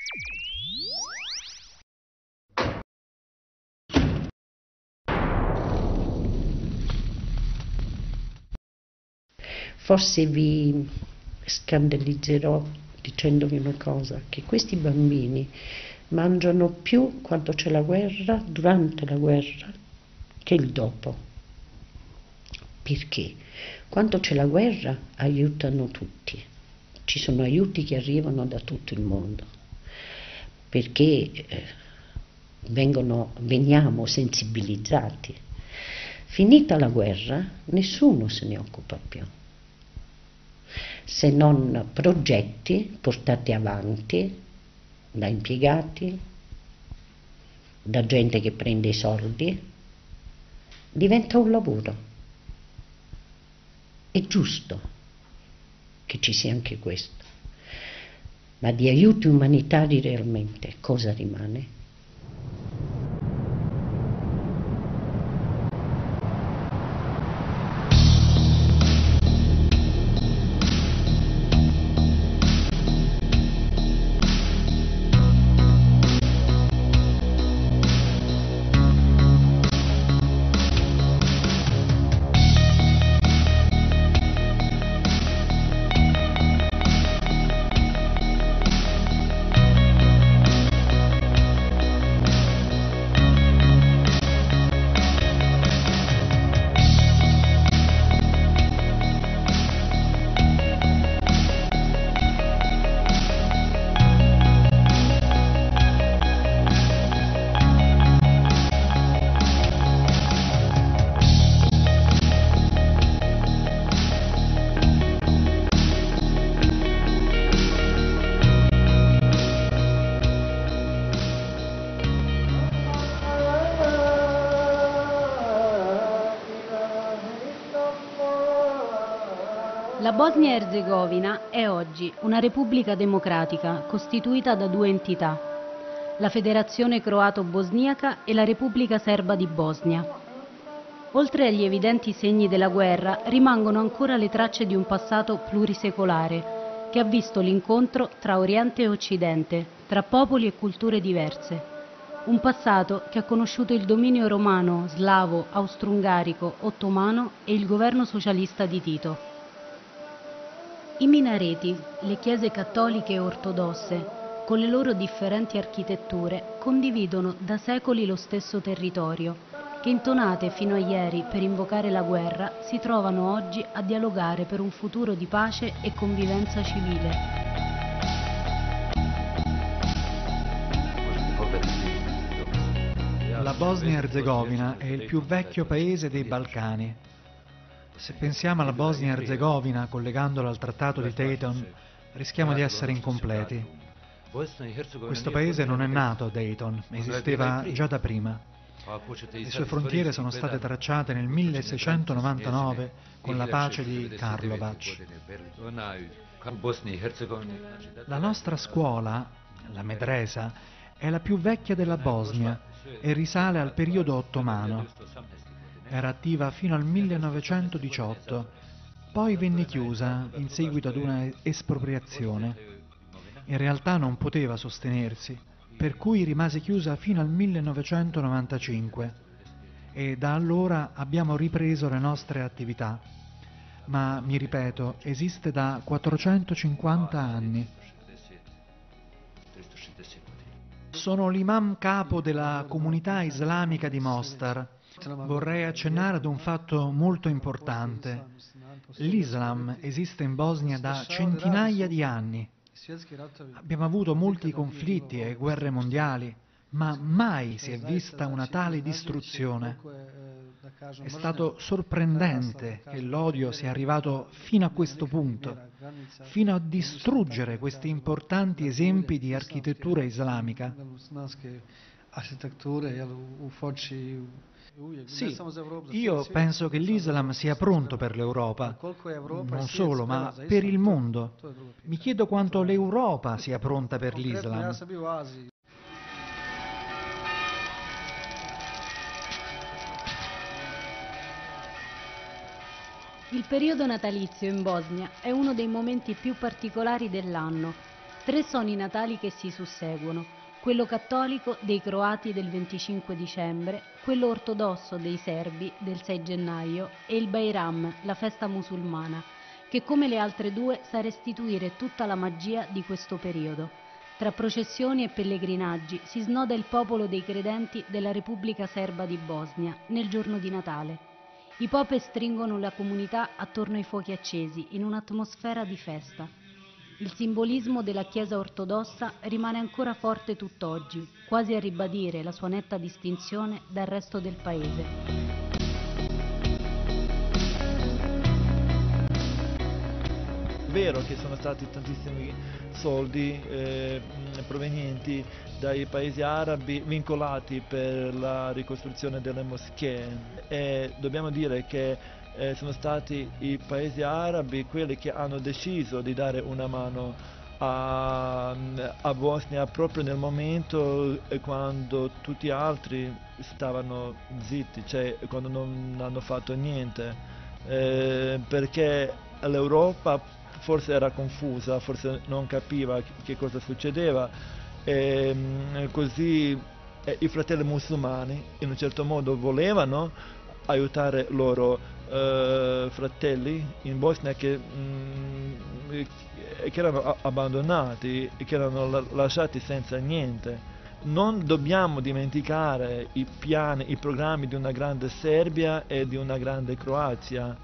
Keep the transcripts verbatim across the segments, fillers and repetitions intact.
Forse vi scandalizzerò dicendovi una cosa, che questi bambini mangiano più quando c'è la guerra, durante la guerra, che il dopo. Perché? Quando c'è la guerra aiutano tutti, ci sono aiuti che arrivano da tutto il mondo, perché eh, vengono, veniamo sensibilizzati. Finita la guerra, nessuno se ne occupa più, se non progetti portati avanti da impiegati, da gente che prende i soldi, diventa un lavoro. È giusto che ci sia anche questo, ma di aiuti umanitari realmente cosa rimane? La Bosnia-Erzegovina è oggi una repubblica democratica costituita da due entità, la Federazione Croato-Bosniaca e la Repubblica Serba di Bosnia. Oltre agli evidenti segni della guerra, rimangono ancora le tracce di un passato plurisecolare che ha visto l'incontro tra Oriente e Occidente, tra popoli e culture diverse. Un passato che ha conosciuto il dominio romano, slavo, austro-ungarico, ottomano e il governo socialista di Tito. I minareti, le chiese cattoliche e ortodosse, con le loro differenti architetture, condividono da secoli lo stesso territorio, che intonate fino a ieri per invocare la guerra, si trovano oggi a dialogare per un futuro di pace e convivenza civile. La Bosnia-Erzegovina è il più vecchio paese dei Balcani. Se pensiamo alla Bosnia-Erzegovina collegandola al Trattato di Dayton, rischiamo di essere incompleti. Questo paese non è nato a Dayton, esisteva già da prima. Le sue frontiere sono state tracciate nel milleseicentonovantanove con la pace di Karlovac. La nostra scuola, la Medresa, è la più vecchia della Bosnia e risale al periodo ottomano. Era attiva fino al millenovecentodiciotto, poi venne chiusa in seguito ad una espropriazione. In realtà non poteva sostenersi, per cui rimase chiusa fino al millenovecentonovantacinque e da allora abbiamo ripreso le nostre attività. Ma, mi ripeto, esiste da quattrocentocinquanta anni. Sono l'imam capo della comunità islamica di Mostar. Vorrei accennare ad un fatto molto importante. L'Islam esiste in Bosnia da centinaia di anni. Abbiamo avuto molti conflitti e guerre mondiali, ma mai si è vista una tale distruzione. È stato sorprendente che l'odio sia arrivato fino a questo punto, fino a distruggere questi importanti esempi di architettura islamica. Sì, io penso che l'Islam sia pronto per l'Europa, non solo, ma per il mondo. Mi chiedo quanto l'Europa sia pronta per l'Islam. Il periodo natalizio in Bosnia è uno dei momenti più particolari dell'anno. Tre sono i Natali che si susseguono, quello cattolico dei croati del venticinque dicembre, quello ortodosso dei serbi del sei gennaio e il Bayram, la festa musulmana, che come le altre due sa restituire tutta la magia di questo periodo. Tra processioni e pellegrinaggi si snoda il popolo dei credenti della Repubblica Serba di Bosnia nel giorno di Natale. I popes stringono la comunità attorno ai fuochi accesi in un'atmosfera di festa. Il simbolismo della Chiesa ortodossa rimane ancora forte tutt'oggi, quasi a ribadire la sua netta distinzione dal resto del paese. È vero che sono stati tantissimi soldi eh, provenienti dai paesi arabi vincolati per la ricostruzione delle moschee e dobbiamo dire che eh, sono stati i paesi arabi quelli che hanno deciso di dare una mano a, a Bosnia proprio nel momento quando tutti gli altri stavano zitti, cioè quando non hanno fatto niente, eh, perché l'Europa forse era confusa, forse non capiva che cosa succedeva e così eh, i fratelli musulmani in un certo modo volevano aiutare i loro eh, fratelli in Bosnia che, mh, che erano abbandonati, che erano lasciati senza niente. Non dobbiamo dimenticare i piani, i programmi di una grande Serbia e di una grande Croazia.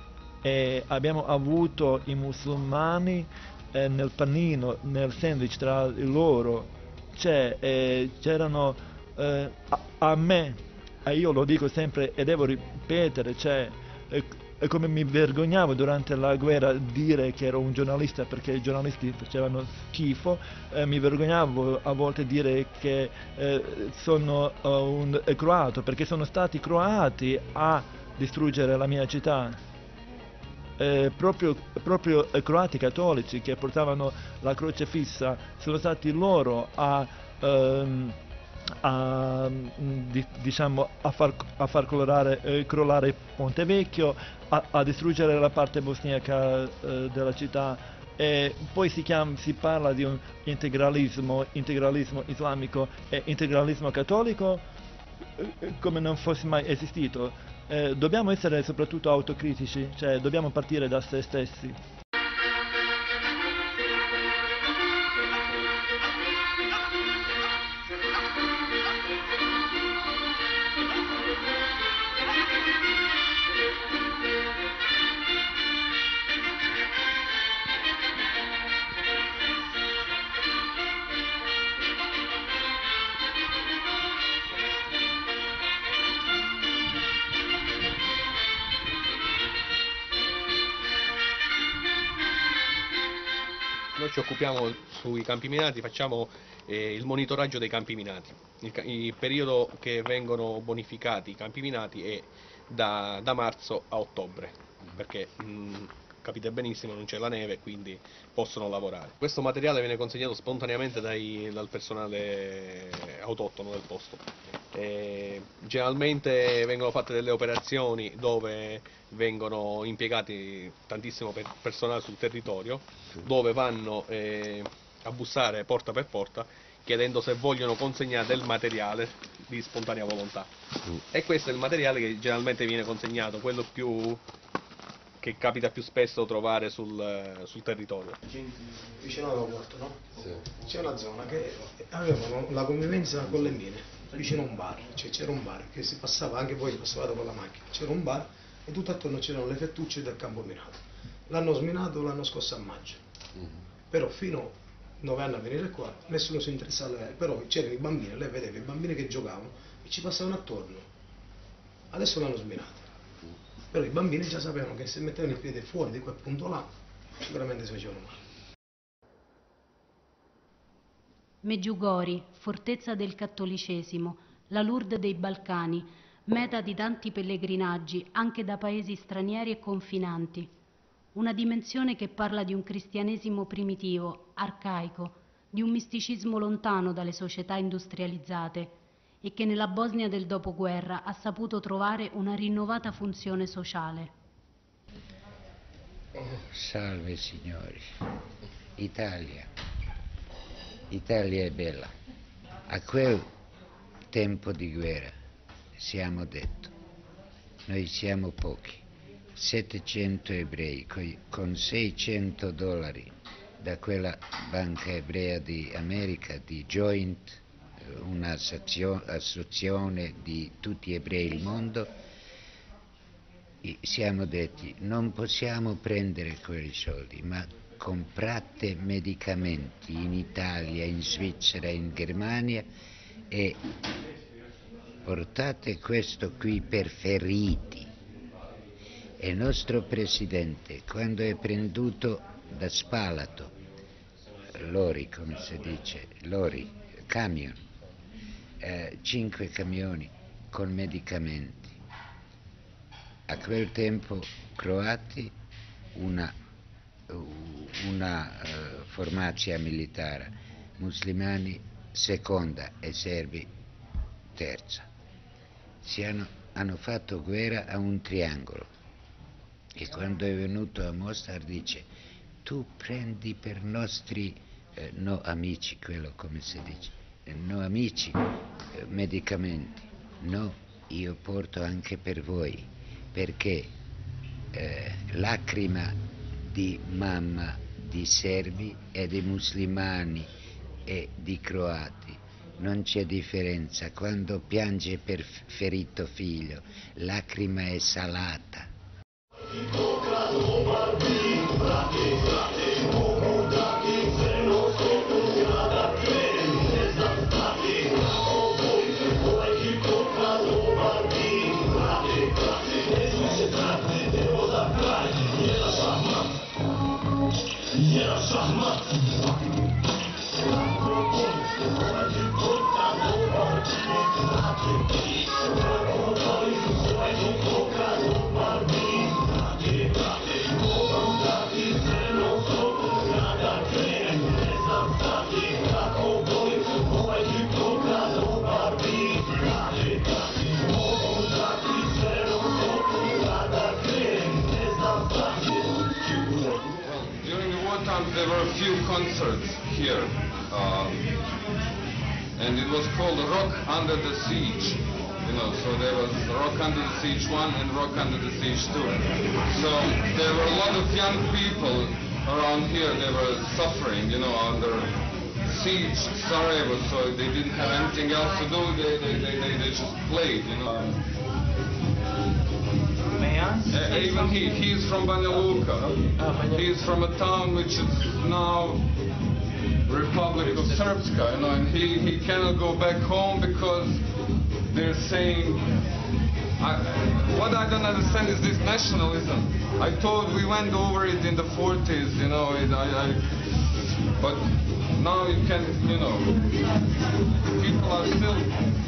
E abbiamo avuto i musulmani eh, nel panino, nel sandwich tra loro, cioè, eh, c'erano eh, a, a me, e io lo dico sempre e devo ripetere, cioè, eh, è come mi vergognavo durante la guerra dire che ero un giornalista perché i giornalisti facevano schifo, eh, mi vergognavo a volte dire che eh, sono uh, un eh, croato perché sono stati croati a distruggere la mia città. Eh, proprio, proprio eh, croati cattolici che portavano la croce fissa sono stati loro a, ehm, a, di, diciamo, a, far, a far colorare, eh, crollare il Ponte Vecchio, a, a distruggere la parte bosniaca eh, della città. E poi si, chiama, si parla di un integralismo, integralismo islamico e integralismo cattolico eh, come non fosse mai esistito. Eh, dobbiamo essere soprattutto autocritici, cioè dobbiamo partire da se stessi. Noi ci occupiamo sui campi minati, facciamo eh, il monitoraggio dei campi minati. Il, il periodo che vengono bonificati i campi minati è da, da marzo a ottobre, perché mh, capite benissimo non c'è la neve, quindi possono lavorare. Questo materiale viene consegnato spontaneamente dai, dal personale autoctono del posto. E generalmente vengono fatte delle operazioni dove vengono impiegati tantissimo per personale sul territorio, dove vanno eh, a bussare porta per porta chiedendo se vogliono consegnare del materiale di spontanea volontà. Mm. E questo è il materiale che generalmente viene consegnato, quello più che capita più spesso trovare sul, sul territorio. Vicino all'aeroporto, no? Sì. C'è una zona che avevano la convivenza con le mine, vicino a un bar, cioè c'era un bar che si passava, anche voi passavate con la macchina, c'era un bar e tutto attorno c'erano le fettucce del campo minato. L'hanno sminato l'anno scorso a maggio, mm-hmm. Però fino a nove anni a venire qua nessuno si interessava, però c'erano i bambini, lei vedeva i bambini che giocavano e ci passavano attorno, adesso l'hanno sminato. Però i bambini già sapevano che se mettevano il piede fuori di quel punto là sicuramente si facevano male. Meggiugori, fortezza del cattolicesimo, la Lourdes dei Balcani, meta di tanti pellegrinaggi anche da paesi stranieri e confinanti. Una dimensione che parla di un cristianesimo primitivo, arcaico, di un misticismo lontano dalle società industrializzate e che nella Bosnia del dopoguerra ha saputo trovare una rinnovata funzione sociale. Salve signori, Italia. Italia è bella. A quel tempo di guerra siamo detto, noi siamo pochi, settecento ebrei con seicento dollari da quella banca ebrea di America, di Joint, un'associazione di tutti gli ebrei del mondo. Siamo detti, non possiamo prendere quei soldi, ma comprate medicamenti in Italia, in Svizzera, in Germania e portate questo qui per feriti. E il nostro presidente, quando è prenduto da Spalato, lori, come si dice, lori, camion, eh, cinque camioni con medicamenti. A quel tempo croati una, una uh, formazione militare, muslimani seconda e serbi terza. Si hanno, hanno fatto guerra a un triangolo e quando è venuto a Mostar dice tu prendi per nostri eh, no amici, quello come si dice, eh, no amici eh, medicamenti, no, io porto anche per voi. Perché eh, lacrima di mamma di serbi e di muslimani e di croati, non c'è differenza. Quando piange per ferito figlio, lacrima è salata. There were a few concerts here, um, and it was called Rock Under the Siege. You know, so there was Rock Under the Siege one and Rock Under the Siege two. So there were a lot of young people around here. They were suffering, you know, under siege Sarajevo. So they didn't have anything else to do. They they they, they, they just played, you know. Uh, even he, he's from Banja Luka. He's from a town which is now Republic of Srpska, you know, and he, he cannot go back home because they're saying, I, what I don't understand is this nationalism. I thought we went over it in the forties, you know, it, I, I, but now you can, you know, people are still,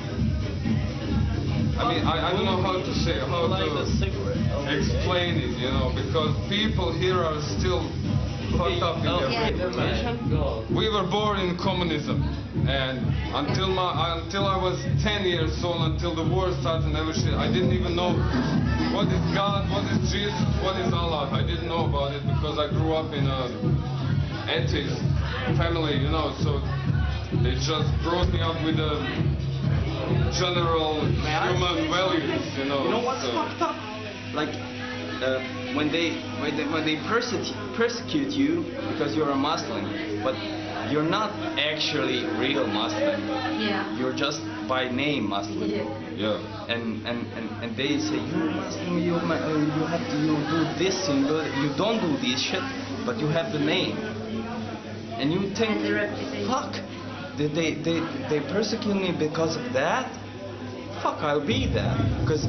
I mean, I, I don't know how to say, how to explain it, you know, because people here are still fucked up in their brain. We were born in communism, and until my until I was ten years old, until the war started and everything, I didn't even know what is God, what is Jesus, what is Allah. I didn't know about it because I grew up in a atheist family, you know, so they just brought me up with a general human values, you know. You know what's so. fucked up? Like, uh, when they when they, when they persecute, persecute you because you're a Muslim, but you're not actually real Muslim. Yeah. You're just by name Muslim. Yeah. Yeah. And, and, and, and they say, you're Muslim, you, uh, you have to you do this, and you, you don't do this shit, but you have the name. And you think, fuck, did they, they, they persecute me because of that? Fuck, I'll be that. Because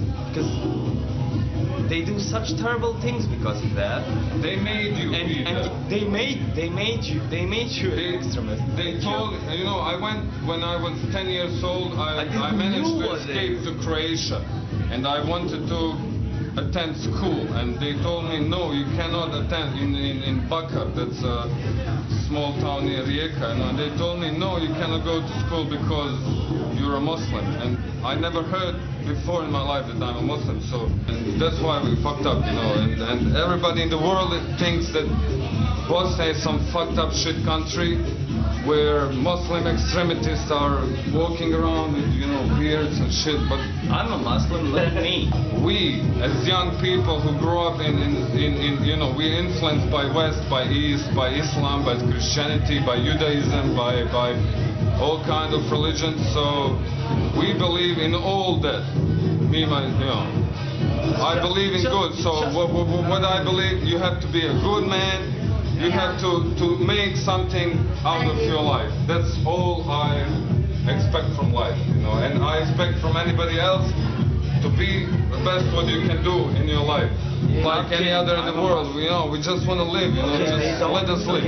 they do such terrible things because of that. They made you and, be and that. They made, they made you, they made you They, an extremist. they told, you know, I went, when I was ten years old, I, I, I managed to escape to Croatia. And I wanted to attend school. And they told me, no, you cannot attend in, in, in Bakar. That's a small town near Rijeka, you know, and they told me, no, you cannot go to school because you're a Muslim. And I never heard before in my life that I'm a Muslim, so and that's why we fucked up, you know, and, and everybody in the world thinks that Bosnia is some fucked up shit country where Muslim extremists are walking around with, you know, beards and shit, but I'm a Muslim, let me. We, as young people who grow up in, in, in, in, you know, we're influenced by West, by East, by Islam, by Christianity, by Judaism, by, by all kinds of religions, so we believe in all that. Me, my, you know, I believe in good, so what, what, what I believe, you have to be a good man. You have to, to make something out of your life. That's all I expect from life, you know, and I expect from anybody else to be the best what you can do in your life. Like any other in the world, you know, we just want to live, you know, just let us live.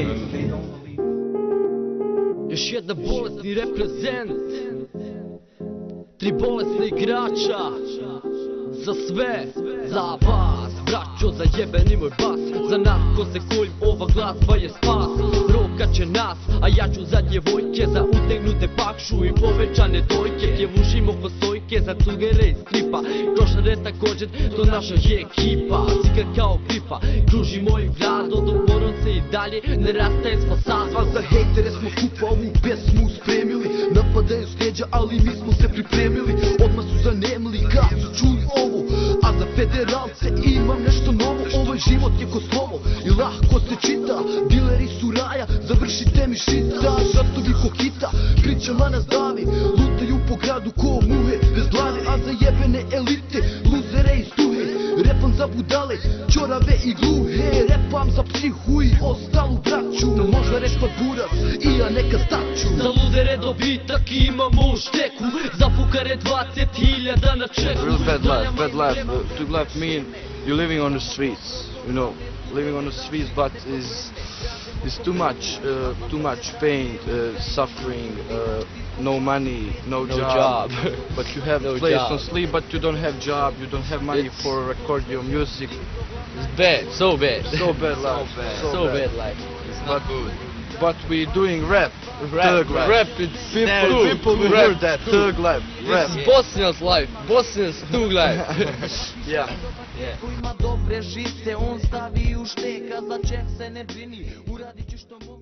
Još jedna bolesni reprezent, tri bolesne igrača, za sve, za vas, braćo, za jebeni moj bas, za nas ko se koljim, ova glazba je spas, rokat će nas, a ja ću za djevojke, za utegnute pakšu i povećane dojke, pjevušim oko sojke, za cugere iz stripa, košare također, to naša je ekipa, cigar kao gripa, kruži mojim gradom, dok moram se i dalje, ne rastaje s fasadom. Za hejtere smo skupa ovu pesmu spremili, napadaju s leđa, ali mi smo se pripremili, odmah su zanemili, kad su čuli ovo, a za federalce imam nešto novo, ovaj život je ko slovo i lahko se čita, dileri su raja, završite mi šita, žartovi ko kita, pričama nas davi, lutaju po gradu ko muhe, bez glave, a za jebene elite, luzere i stuhe, repam za budale, čorave i gluhe, repam za psihu i ostalu braću, možda repat buras i ja neka staću. Za ludere dobitak imamo u šteku, za fukare dvadeset hiljada na čeku. Real bad life, bad life. Uh, to life mean you're living on the streets, you know, living on the streets, but is is too much, uh, too much pain, uh, suffering, uh, no money, no, no job, job. but you have no a place job. to sleep, but you don't have job, you don't have money it's, for record your music. It's bad, so bad, so bad life, so bad, so, so bad. bad life. It's not but, good. But we're doing rap. Rap, Thug rap. rap. It's people, Good. people will Rap. hear that. Thug life. Rap. It's Bosnia's life, Bosnia's thug life. Yeah. Yeah. Ko ima dobre žice, on stavi u šteka, za ček se ne brini, uradit ću što mogu.